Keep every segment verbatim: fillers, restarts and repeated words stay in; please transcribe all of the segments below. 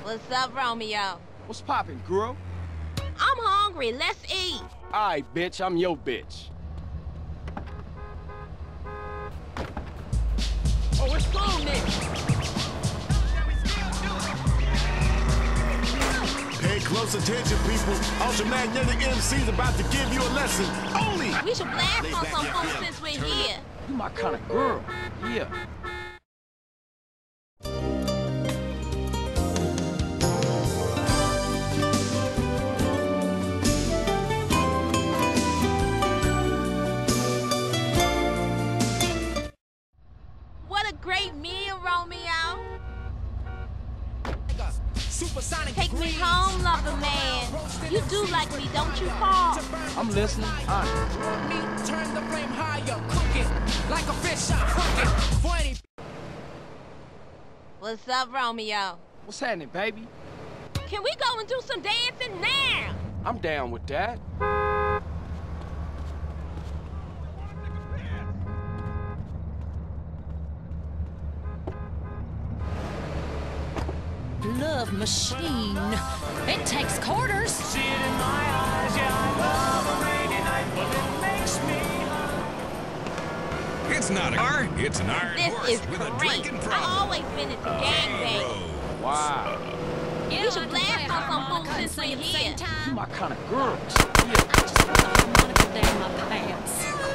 What's up, Romeo? What's poppin', girl? I'm hungry. Let's eat. All right, bitch. I'm your bitch. Oh, it's food, nigga. Pay close attention, people. Ultramagnetic M C's about to give you a lesson. Only. We should blast on some food since we're here. You my kind of girl. Yeah. What a great meal, Romeo. Take me home, lover man. You do like me, don't you, Paul? I'm listening. Honest. Turn the flame higher, cooking like a fish out cooking. What's up, Romeo? What's happening, baby? Can we go and do some dancing now? I'm down with that. Love machine. It takes quarters. See it in my eyes, yeah, I love a rainy night, but it makes me high. It's not a car, it's an iron This horse is with a great. drinking I problem. always been into gangbang. Wow. You We should blast on some food since we're at the here. same time. You my kind of girl. I just put the harmonica down my pants.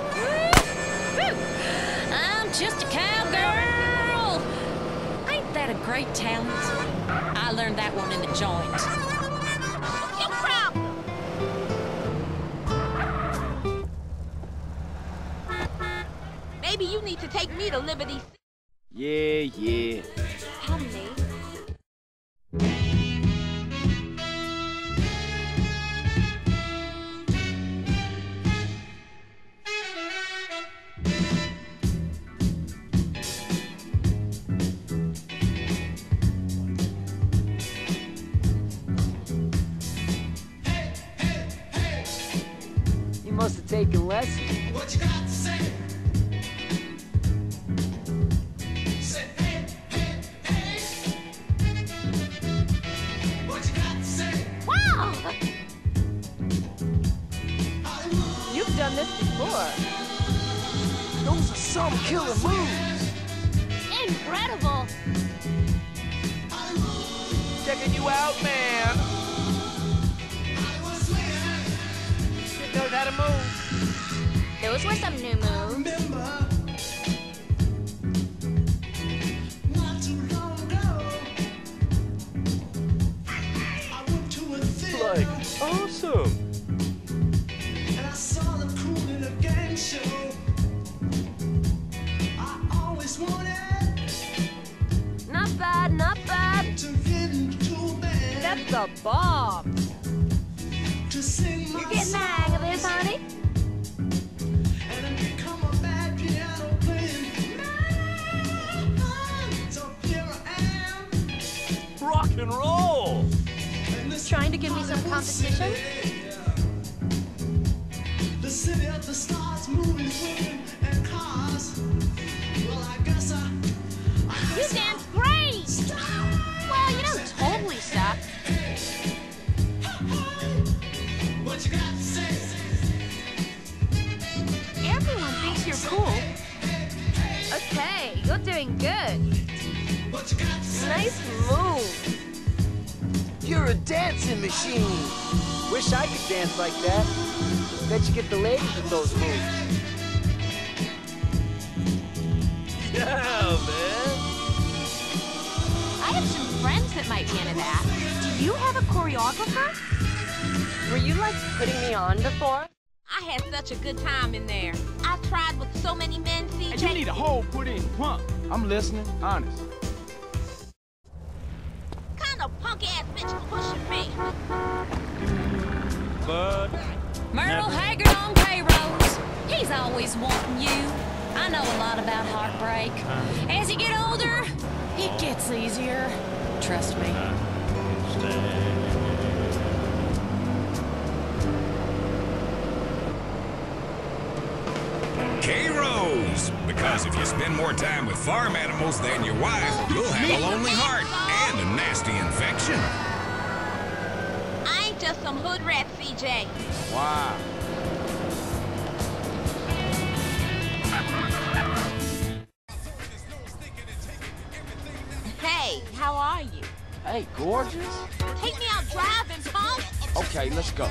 I'm just a cowgirl. Ain't that a great talent? I learned that one in the joint. What's your problem? Maybe you need to take me to Liberty. Yeah, yeah. Tell me. You must have taken lessons. What you got to say? Say, hey, hey, hey. What you got to say? Wow! Hollywood. You've done this before. Those are some killer moves. Incredible! Hollywood. Checking you out, man. Hollywood swinging. You knows how to move. Those were some new moves. Remember, not too long ago, I went to a theater. Like, awesome. And I saw them cool in a gang show. I always wanted Not bad, not bad. to get into a band That's a bomb. to sing my You're getting the hang of this, honey? and then become a bad piano playing man. So here I am. Rock and roll. And this Trying to give me some competition? The city of the stars, movies, women, and cars. Well, I guess I. I You guess dance great! Well, you don't totally suck. what you got to say? Everyone thinks you're cool. Okay, you're doing good. What you got to say? Nice move. You're a dancing machine. Wish I could dance like that. Bet you get the ladies with those moves. Yeah, man. I have some friends that might be into that. Do you have a choreographer? Were you like putting me on before? I had such a good time in there. I tried with so many men, C J. And you need a hole put in. Huh? I'm listening. Honest. kind of punk-ass bitch pushing me. Bud. Myrtle Haggard on payroll. He's always wanting you. I know a lot about heartbreak. As you get older, it gets easier. Trust me. K-Rose, because if you spend more time with farm animals than your wife, you'll have a lonely heart and a nasty infection. I ain't just some hood rat, C J. Wow. Hey, how are you? Hey, gorgeous. Take me out driving, punk. Okay, let's go.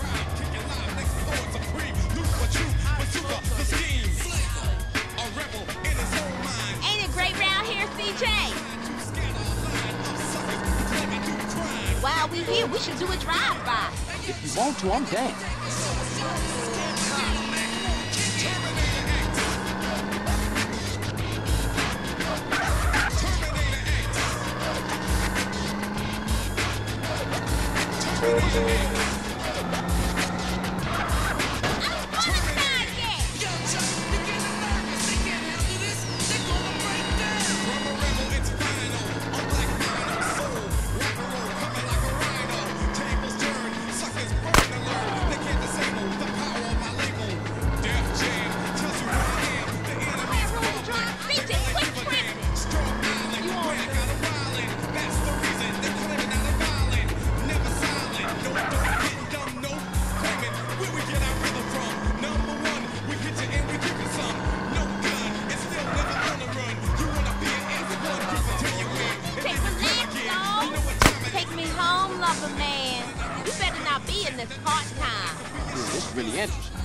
Ain't it great round here, C J? While we here, we should do a drive-by. If you want to, I'm down. Really interesting.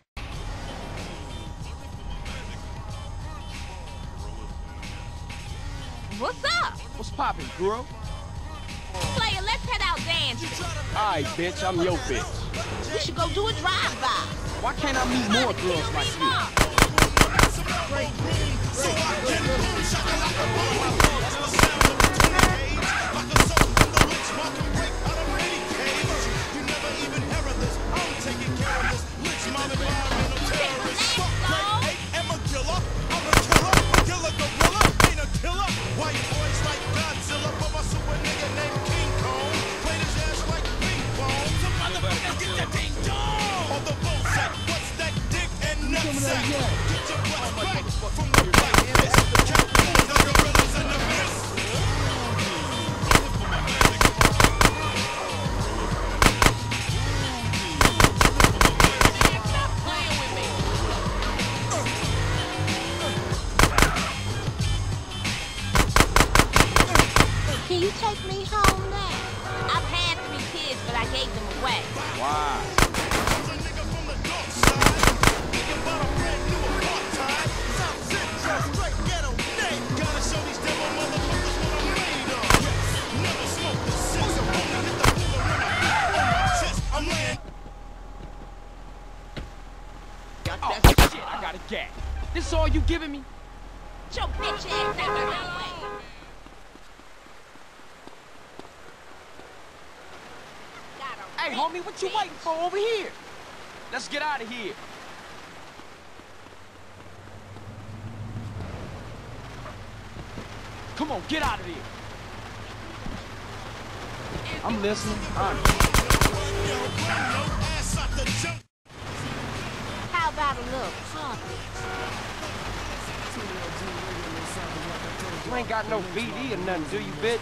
What's up? What's poppin', girl? Player, let's head out dancing. All right, bitch, I'm your bitch. We should go do a drive-by. Why can't I meet more girls like you? Can you take me home now? I've had three kids, but I gave them away. Why? Oh, shit, I got a gap. This all you giving me? Get your bitch ass out of my way. Hey, homie, what you waiting for over here? Let's get out of here. Come on, get out of here. I'm listening. Honest. How about a little coffee? You ain't got no V D or nothing, do you, bitch?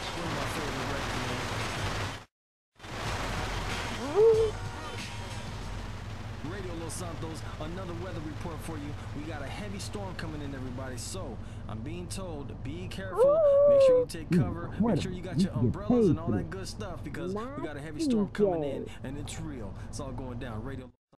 Radio Los Santos, another weather report for you. We got a heavy storm coming in, everybody. So I'm being told, be careful. Make sure you take cover. Make sure you got your umbrellas and all that good stuff because we got a heavy storm coming in and it's real. It's all going down. Radio.